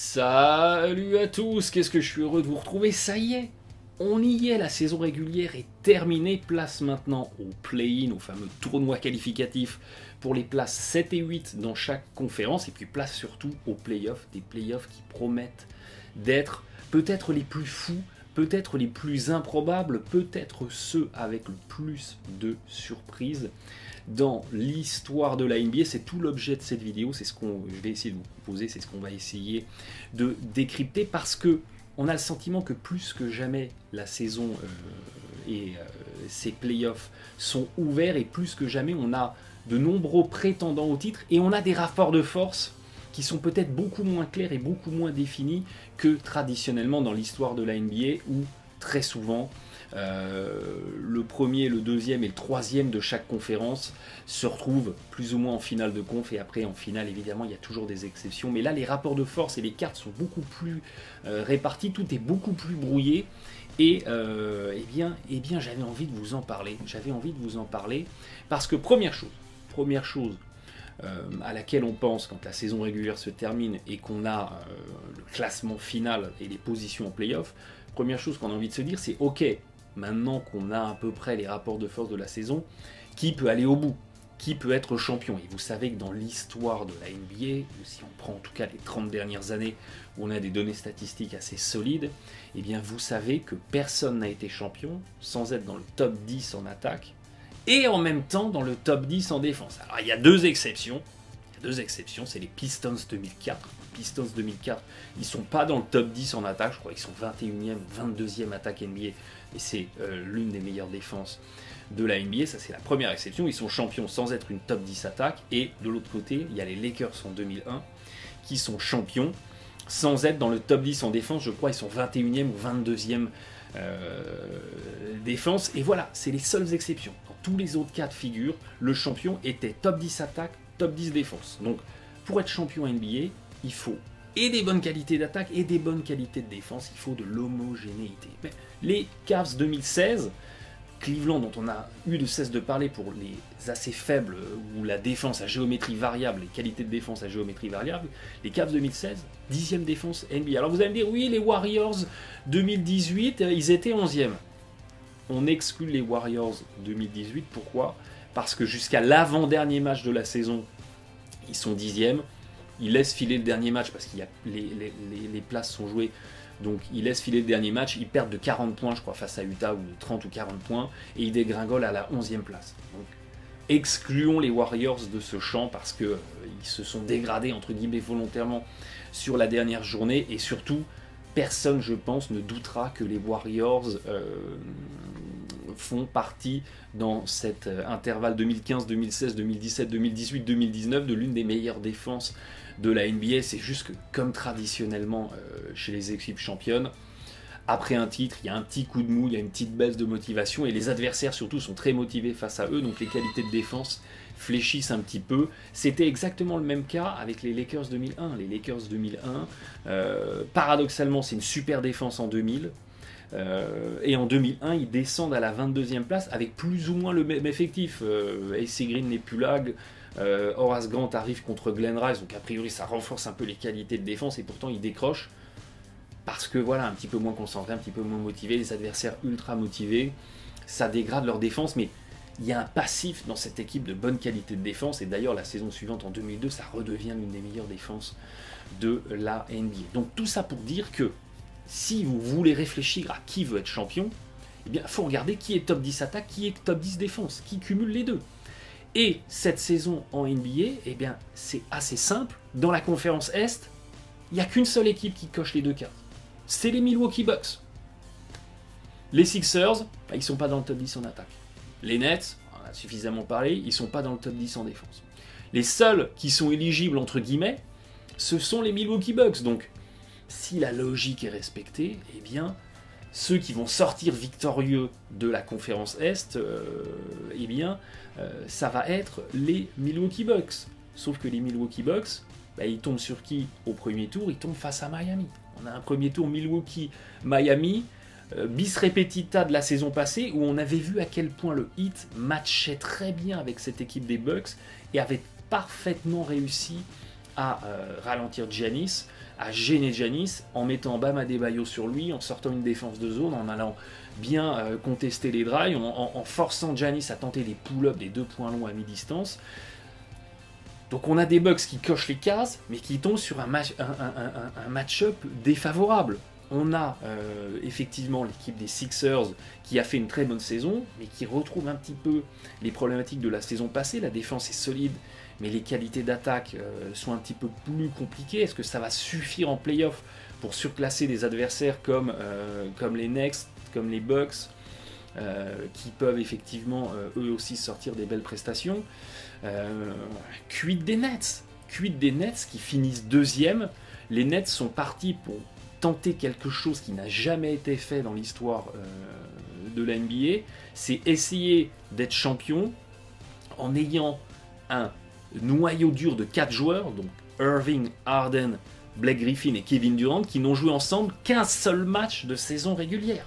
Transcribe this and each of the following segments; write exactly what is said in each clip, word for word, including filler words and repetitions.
Salut à tous, qu'est-ce que je suis heureux de vous retrouver, ça y est, on y est, la saison régulière est terminée, place maintenant au play-in, au fameux tournoi qualificatif pour les places sept et huit dans chaque conférence, et puis place surtout aux play-offs, des play-offs qui promettent d'être peut-être les plus fous, peut-être les plus improbables, peut-être ceux avec le plus de surprises dans l'histoire de la N B A. C'est tout l'objet de cette vidéo, c'est ce qu'on je vais essayer de vous proposer, c'est ce qu'on va essayer de décrypter, parce que on a le sentiment que plus que jamais la saison euh, et euh, ses playoffs sont ouverts, et plus que jamais on a de nombreux prétendants au titre, et on a des rapports de force qui sont peut-être beaucoup moins clairs et beaucoup moins définis que traditionnellement dans l'histoire de la N B A, où très souvent Euh, le premier, le deuxième et le troisième de chaque conférence se retrouvent plus ou moins en finale de conf, et après en finale évidemment il y a toujours des exceptions, mais là les rapports de force et les cartes sont beaucoup plus euh, répartis, tout est beaucoup plus brouillé, et euh, eh bien, eh bien j'avais envie de vous en parler, j'avais envie de vous en parler parce que première chose, première chose euh, à laquelle on pense quand la saison régulière se termine et qu'on a euh, le classement final et les positions en playoff, première chose qu'on a envie de se dire, c'est ok, maintenant qu'on a à peu près les rapports de force de la saison, qui peut aller au bout? Qui peut être champion? Et vous savez que dans l'histoire de la N B A, ou si on prend en tout cas les trente dernières années, où on a des données statistiques assez solides, eh bien vous savez que personne n'a été champion sans être dans le top dix en attaque, et en même temps dans le top dix en défense. Alors il y a deux exceptions, il y a deux exceptions, c'est les Pistons deux mille quatre. Pistons deux mille quatre, ils sont pas dans le top dix en attaque, je crois qu'ils sont vingt et unième, vingt-deuxième attaque N B A, et c'est euh, l'une des meilleures défenses de la N B A, ça c'est la première exception, ils sont champions sans être une top dix attaque, et de l'autre côté, il y a les Lakers en deux mille un, qui sont champions sans être dans le top dix en défense, je crois ils sont vingt et unième ou vingt-deuxième euh, défense, et voilà, c'est les seules exceptions. Dans tous les autres cas de figure, le champion était top dix attaque, top dix défense. Donc pour être champion N B A, il faut et des bonnes qualités d'attaque et des bonnes qualités de défense, il faut de l'homogénéité. Mais les Cavs deux mille seize, Cleveland dont on a eu de cesse de parler pour les assez faibles, ou la défense à géométrie variable, les qualités de défense à géométrie variable, les Cavs deux mille seize, dixième défense N B A. Alors vous allez me dire, oui, les Warriors deux mille dix-huit, ils étaient onzième. On exclut les Warriors deux mille dix-huit, pourquoi? Parce que jusqu'à l'avant-dernier match de la saison, ils sont dixième. Ils laissent filer le dernier match parce que les, les, les, les places sont jouées, donc ils laissent filer le dernier match, ils perdent de quarante points je crois face à Utah, ou de trente ou quarante points, et ils dégringolent à la onzième place. Donc excluons les Warriors de ce champ parce qu'ils euh, se sont dégradés entre guillemets volontairement sur la dernière journée, et surtout personne je pense ne doutera que les Warriors euh, font partie dans cet euh, intervalle deux mille quinze, deux mille seize, deux mille dix-sept, deux mille dix-huit, deux mille dix-neuf de l'une des meilleures défenses de la N B A. C'est juste que comme traditionnellement euh, chez les équipes championnes, après un titre, il y a un petit coup de mou, il y a une petite baisse de motivation, et les adversaires surtout sont très motivés face à eux, donc les qualités de défense fléchissent un petit peu. C'était exactement le même cas avec les Lakers deux mille un. Les Lakers deux mille un, euh, paradoxalement, c'est une super défense en deux mille, euh, et en deux mille un, ils descendent à la vingt-deuxième place avec plus ou moins le même effectif. Euh, A C Green n'est plus là, euh, Horace Grant arrive contre Glenn Rice, donc a priori ça renforce un peu les qualités de défense, et pourtant ils décrochent parce que voilà, un petit peu moins concentré, un petit peu moins motivé, les adversaires ultra motivés, ça dégrade leur défense, mais il y a un passif dans cette équipe de bonne qualité de défense, et d'ailleurs la saison suivante en deux mille deux, ça redevient l'une des meilleures défenses de la N B A. Donc tout ça pour dire que si vous voulez réfléchir à qui veut être champion, eh bien il faut regarder qui est top dix attaque, qui est top dix défense, qui cumule les deux. Et cette saison en N B A, eh bien c'est assez simple, dans la conférence Est, il n'y a qu'une seule équipe qui coche les deux cases. C'est les Milwaukee Bucks. Les Sixers, bah, ils ne sont pas dans le top dix en attaque. Les Nets, on en a suffisamment parlé, ils ne sont pas dans le top dix en défense. Les seuls qui sont éligibles, entre guillemets, ce sont les Milwaukee Bucks. Donc, si la logique est respectée, eh bien, ceux qui vont sortir victorieux de la conférence Est, euh, eh bien, euh, ça va être les Milwaukee Bucks. Sauf que les Milwaukee Bucks, bah, ils tombent sur qui au premier tour? Ils tombent face à Miami. On a un premier tour Milwaukee-Miami, euh, bis repetita de la saison passée, où on avait vu à quel point le Heat matchait très bien avec cette équipe des Bucks et avait parfaitement réussi à euh, ralentir Giannis, à gêner Giannis en mettant Bam Adebayo sur lui, en sortant une défense de zone, en allant bien euh, contester les drives, en, en, en forçant Giannis à tenter des pull-ups, des deux points longs à mi-distance. Donc on a des Bucks qui cochent les cases, mais qui tombent sur un, match, un, un, un, un match-up défavorable. On a euh, effectivement l'équipe des Sixers qui a fait une très bonne saison, mais qui retrouve un petit peu les problématiques de la saison passée. La défense est solide, mais les qualités d'attaque euh, sont un petit peu plus compliquées. Est-ce que ça va suffire en playoff pour surclasser des adversaires comme, euh, comme les Nets, comme les Bucks, euh, qui peuvent effectivement euh, eux aussi sortir des belles prestations? euh, Quid des Nets? Quid des Nets qui finissent deuxième? Les Nets sont partis pour tenter quelque chose qui n'a jamais été fait dans l'histoire euh, de la N B A, c'est essayer d'être champion en ayant un noyau dur de quatre joueurs, donc Irving, Harden, Blake Griffin et Kevin Durant, qui n'ont joué ensemble qu'un seul match de saison régulière.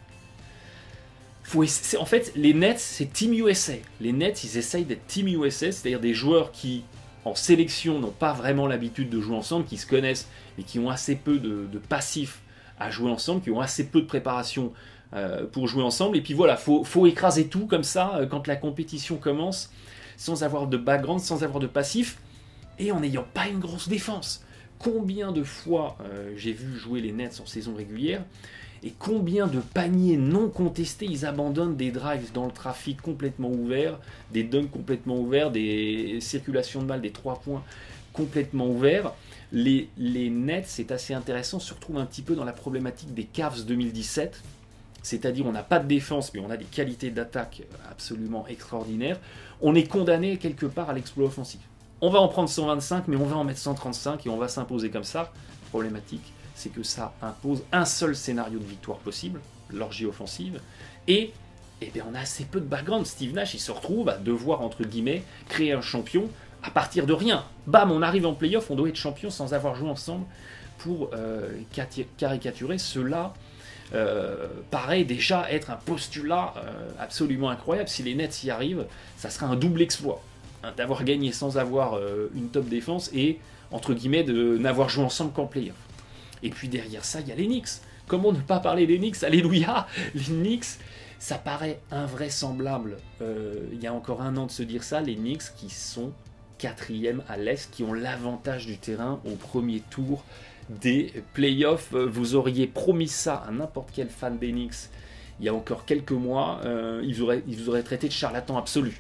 Faut en fait, les Nets, c'est Team U S A. Les Nets, ils essayent d'être Team U S A, c'est-à-dire des joueurs qui, en sélection, n'ont pas vraiment l'habitude de jouer ensemble, qui se connaissent, mais qui ont assez peu de, de passifs à jouer ensemble, qui ont assez peu de préparation euh, pour jouer ensemble. Et puis voilà, faut, faut écraser tout comme ça euh, quand la compétition commence, sans avoir de background, sans avoir de passif, et en n'ayant pas une grosse défense. Combien de fois euh, j'ai vu jouer les Nets en saison régulière, et combien de paniers non contestés ils abandonnent, des drives dans le trafic complètement ouverts, des dunks complètement ouverts, des circulations de balles, des trois points complètement ouverts. Les, les Nets, c'est assez intéressant, se retrouvent un petit peu dans la problématique des Cavs deux mille dix-sept, c'est-à-dire on n'a pas de défense, mais on a des qualités d'attaque absolument extraordinaires. On est condamné quelque part à l'exploit offensif. On va en prendre cent vingt-cinq, mais on va en mettre cent trente-cinq et on va s'imposer comme ça. Problématique, c'est que ça impose un seul scénario de victoire possible, l'orgie offensive, et eh bien, on a assez peu de background. Steve Nash, il se retrouve à devoir, entre guillemets, créer un champion à partir de rien. Bam, on arrive en playoff, on doit être champion sans avoir joué ensemble pour euh, caricaturer. Cela euh, paraît déjà être un postulat euh, absolument incroyable. Si les Nets y arrivent, ça sera un double exploit, hein, d'avoir gagné sans avoir euh, une top défense et, entre guillemets, de n'avoir joué ensemble qu'en playoff. Et puis derrière ça, il y a les Knicks. Comment ne pas parler des Knicks? Alléluia. Les Knicks, ça paraît invraisemblable. Euh, il y a encore un an de se dire ça, les Knicks qui sont quatrième à l'Est, qui ont l'avantage du terrain au premier tour des playoffs. Vous auriez promis ça à n'importe quel fan des Knicks il y a encore quelques mois, euh, ils, auraient, ils vous auraient traité de charlatan absolu.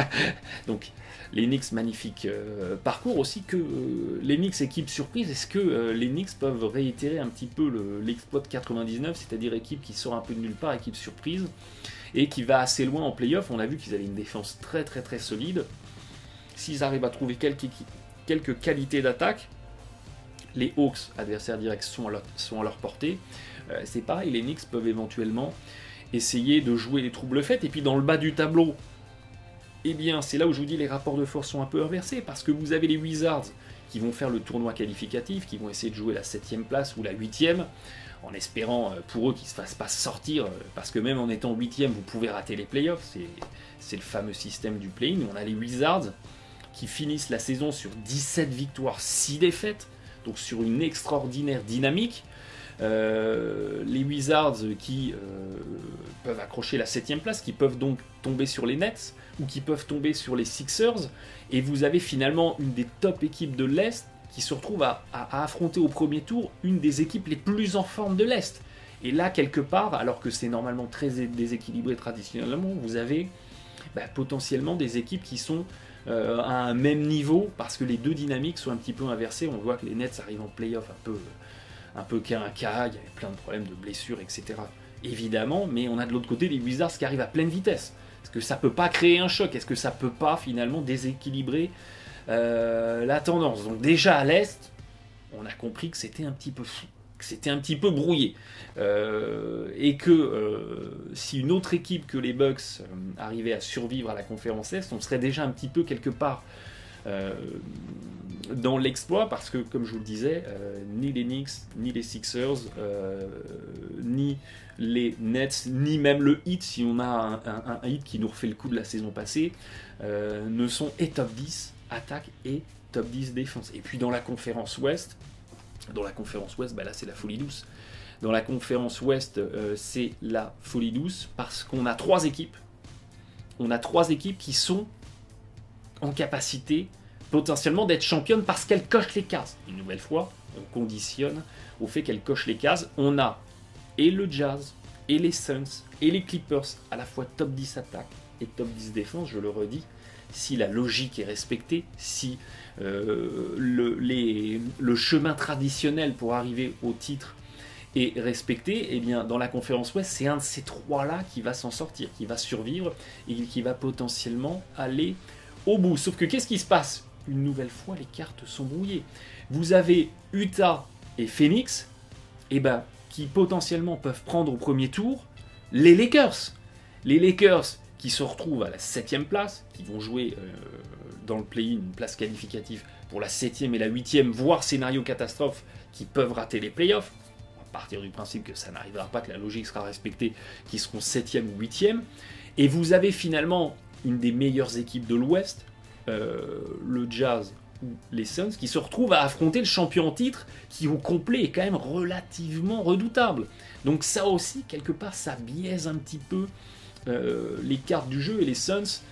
Donc les Knicks, magnifique euh, parcours aussi. Que euh, les Knicks, équipe surprise, est-ce que euh, les Knicks peuvent réitérer un petit peu le, l'exploit de quatre-vingt-dix-neuf, c'est-à-dire équipe qui sort un peu de nulle part, équipe surprise, et qui va assez loin en playoff? On a vu qu'ils avaient une défense très très très solide. S'ils arrivent à trouver quelques, quelques qualités d'attaque, les Hawks, adversaires directs, sont à leur, sont à leur portée. Euh, c'est pareil, les Knicks peuvent éventuellement essayer de jouer les troubles faits. Et puis dans le bas du tableau, eh bien c'est là où je vous dis les rapports de force sont un peu inversés, parce que vous avez les Wizards qui vont faire le tournoi qualificatif, qui vont essayer de jouer la septième place ou la huitième, en espérant pour eux qu'ils ne se fassent pas sortir, parce que même en étant huitième, vous pouvez rater les playoffs. C'est, c'est le fameux système du play-in. On a les Wizards qui finissent la saison sur dix-sept victoires, six défaites, donc sur une extraordinaire dynamique. Euh, les Wizards qui euh, peuvent accrocher la septième place, qui peuvent donc tomber sur les Nets, ou qui peuvent tomber sur les Sixers, et vous avez finalement une des top équipes de l'Est qui se retrouve à, à, à affronter au premier tour une des équipes les plus en forme de l'Est. Et là, quelque part, alors que c'est normalement très déséquilibré traditionnellement, vous avez bah, potentiellement des équipes qui sont euh, à un même niveau, parce que les deux dynamiques sont un petit peu inversées. On voit que les Nets arrivent en play-off un peu, un peu qu'un cas, il y avait plein de problèmes de blessures, et cetera. Évidemment, mais on a de l'autre côté les Wizards qui arrivent à pleine vitesse. Est-ce que ça peut pas créer un choc? Est-ce que ça peut pas finalement déséquilibrer euh, la tendance? Donc déjà à l'Est, on a compris que c'était un petit peu fou, que c'était un petit peu brouillé, euh, et que euh, si une autre équipe que les Bucks euh, arrivait à survivre à la conférence Est, on serait déjà un petit peu quelque part euh, dans l'exploit, parce que comme je vous le disais, euh, ni les Knicks, ni les Sixers, euh, ni les Nets, ni même le Heat, si on a un, un, un Heat qui nous refait le coup de la saison passée, euh, ne sont et top dix attaque et top dix défense. Et puis dans la conférence Ouest, Dans la conférence Ouest, bah là c'est la folie douce. Dans la conférence Ouest, euh, c'est la folie douce parce qu'on a trois équipes. On a trois équipes qui sont en capacité potentiellement d'être championnes parce qu'elles cochent les cases. Une nouvelle fois, on conditionne au fait qu'elles cochent les cases. On a et le Jazz, et les Suns, et les Clippers, à la fois top dix attaque et top dix défense, je le redis. Si la logique est respectée, si euh, le, les, le chemin traditionnel pour arriver au titre est respecté, eh bien dans la conférence Ouest, c'est un de ces trois-là qui va s'en sortir, qui va survivre et qui va potentiellement aller au bout. Sauf que qu'est-ce qui se passe? Une nouvelle fois, les cartes sont brouillées. Vous avez Utah et Phoenix, eh ben, qui potentiellement peuvent prendre au premier tour les Lakers. Les Lakers qui se retrouvent à la septième place, qui vont jouer euh, dans le play-in une place qualificative pour la septième et la huitième, voire scénario catastrophe, qui peuvent rater les playoffs. On va partir du principe que ça n'arrivera pas, que la logique sera respectée, qui seront septième ou huitième. Et vous avez finalement une des meilleures équipes de l'Ouest, euh, le Jazz ou les Suns, qui se retrouvent à affronter le champion en titre, qui au complet est quand même relativement redoutable. Donc ça aussi, quelque part, ça biaise un petit peu euh, les cartes du jeu, et les Suns,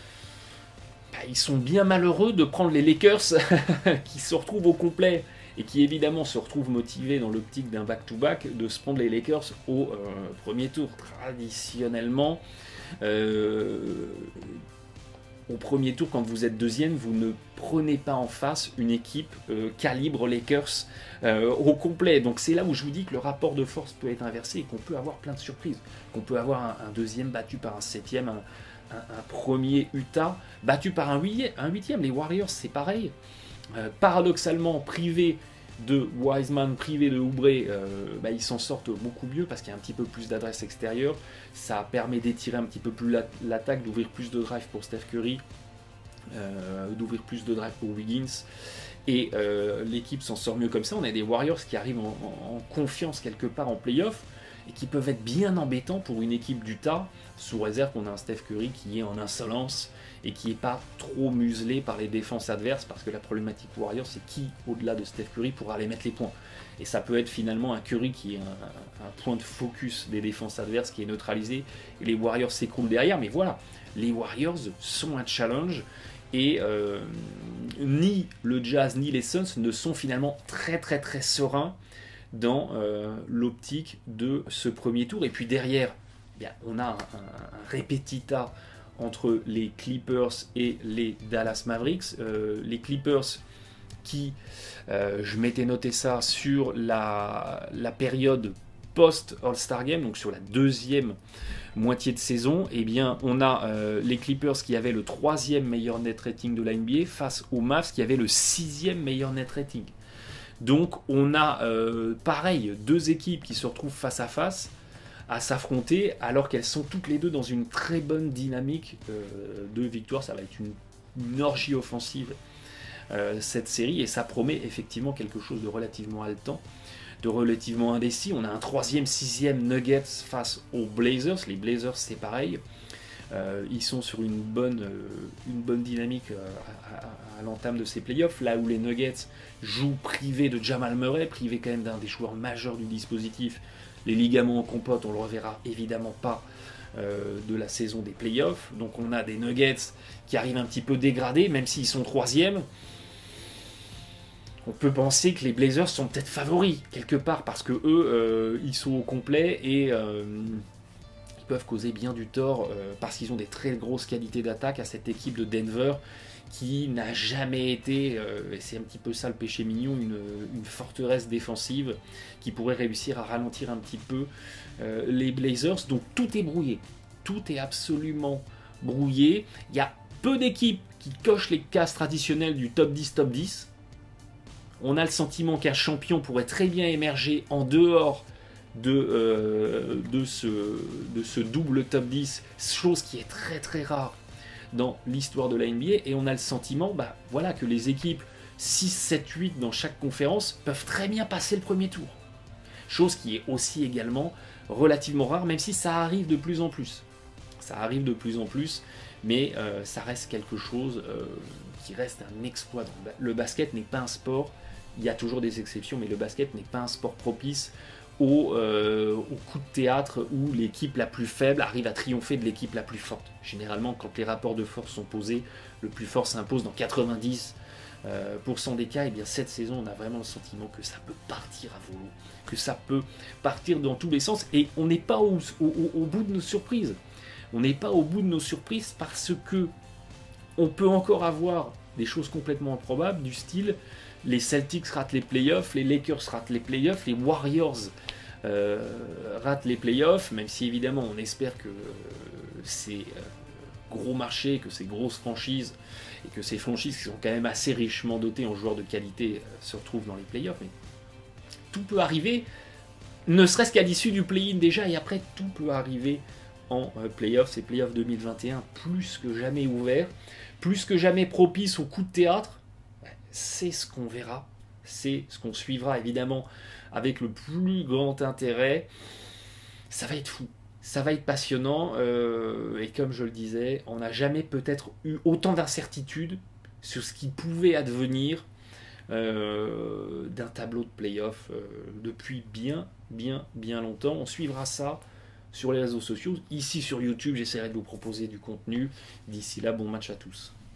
bah, ils sont bien malheureux de prendre les Lakers qui se retrouvent au complet et qui évidemment se retrouvent motivés dans l'optique d'un back-to-back, de se prendre les Lakers au euh, premier tour. Traditionnellement, euh, au premier tour, quand vous êtes deuxième, vous ne prenez pas en face une équipe euh, calibre Lakers euh, au complet. Donc c'est là où je vous dis que le rapport de force peut être inversé et qu'on peut avoir plein de surprises. Qu'on peut avoir un, un deuxième battu par un septième, un, un, un premier Utah battu par un huitième. Un huitième. Les Warriors, c'est pareil. Euh, paradoxalement, privé de Wiseman, privé de Oubre, euh, bah, ils s'en sortent beaucoup mieux parce qu'il y a un petit peu plus d'adresse extérieure. Ça permet d'étirer un petit peu plus l'attaque, d'ouvrir plus de drive pour Steph Curry, euh, d'ouvrir plus de drive pour Wiggins. Et euh, l'équipe s'en sort mieux comme ça. On a des Warriors qui arrivent en, en, en confiance quelque part en playoff et qui peuvent être bien embêtants pour une équipe d'Utah, sous réserve qu'on a un Steph Curry qui est en insolence et qui n'est pas trop muselé par les défenses adverses, parce que la problématique Warriors, c'est qui, au-delà de Steph Curry, pourra aller mettre les points. Et ça peut être finalement un Curry qui est un, un point de focus des défenses adverses qui est neutralisé, et les Warriors s'écroulent derrière. Mais voilà, les Warriors sont un challenge, et euh, ni le Jazz ni les Suns ne sont finalement très très très sereins dans euh, l'optique de ce premier tour. Et puis derrière, eh bien, on a un, un, un répétita entre les Clippers et les Dallas Mavericks. Euh, les Clippers qui, euh, je m'étais noté ça sur la, la période post-All-Star Game, donc sur la deuxième moitié de saison, eh bien, on a euh, les Clippers qui avaient le troisième meilleur net rating de la N B A face aux Mavs qui avaient le sixième meilleur net rating. Donc on a euh, pareil, deux équipes qui se retrouvent face à face à s'affronter alors qu'elles sont toutes les deux dans une très bonne dynamique euh, de victoire. Ça va être une, une orgie offensive euh, cette série, et ça promet effectivement quelque chose de relativement haletant, de relativement indécis. On a un troisième, sixième Nuggets face aux Blazers. Les Blazers, c'est pareil. Euh, ils sont sur une bonne, euh, une bonne dynamique euh, à, à, à l'entame de ces playoffs, là où les Nuggets jouent privés de Jamal Murray, privés quand même d'un des joueurs majeurs du dispositif. Les ligaments en compote, on ne le reverra évidemment pas euh, de la saison des playoffs. Donc on a des Nuggets qui arrivent un petit peu dégradés, même s'ils sont troisième. On peut penser que les Blazers sont peut-être favoris quelque part, parce que eux, euh, ils sont au complet et euh, ils peuvent causer bien du tort euh, parce qu'ils ont des très grosses qualités d'attaque à cette équipe de Denver qui n'a jamais été, euh, et c'est un petit peu ça le péché mignon, une, une forteresse défensive qui pourrait réussir à ralentir un petit peu euh, les Blazers. Donc tout est brouillé, tout est absolument brouillé. Il y a peu d'équipes qui cochent les cases traditionnelles du top dix, top dix. On a le sentiment qu'un champion pourrait très bien émerger en dehors de, euh, de, ce, de ce double top dix, chose qui est très très rare dans l'histoire de la N B A, et on a le sentiment bah, voilà, que les équipes six, sept, huit dans chaque conférence peuvent très bien passer le premier tour. Chose qui est aussi également relativement rare, même si ça arrive de plus en plus. Ça arrive de plus en plus, mais euh, ça reste quelque chose euh, qui reste un exploit. Le basket n'est pas un sport il y a toujours des exceptions, mais le basket n'est pas un sport propice au, euh, au coup de théâtre où l'équipe la plus faible arrive à triompher de l'équipe la plus forte. Généralement, quand les rapports de force sont posés, le plus fort s'impose dans quatre-vingt-dix pour cent des cas. Et bien cette saison, on a vraiment le sentiment que ça peut partir à volo, que ça peut partir dans tous les sens, et on n'est pas au, au, au bout de nos surprises. On n'est pas au bout de nos surprises parce que on peut encore avoir des choses complètement improbables du style les Celtics ratent les playoffs, les Lakers ratent les playoffs, les Warriors euh, ratent les playoffs, même si évidemment on espère que euh, ces euh, gros marchés, que ces grosses franchises et que ces franchises qui sont quand même assez richement dotées en joueurs de qualité euh, se retrouvent dans les playoffs. Mais tout peut arriver, ne serait-ce qu'à l'issue du play-in déjà, et après tout peut arriver en euh, playoffs. Ces playoffs deux mille vingt et un plus que jamais ouverts, plus que jamais propices au coup de théâtre. C'est ce qu'on verra, c'est ce qu'on suivra évidemment avec le plus grand intérêt. Ça va être fou, ça va être passionnant, euh, et comme je le disais, on n'a jamais peut-être eu autant d'incertitudes sur ce qui pouvait advenir euh, d'un tableau de play-off euh, depuis bien, bien, bien longtemps. On suivra ça sur les réseaux sociaux, ici sur YouTube, j'essaierai de vous proposer du contenu. D'ici là, bon match à tous.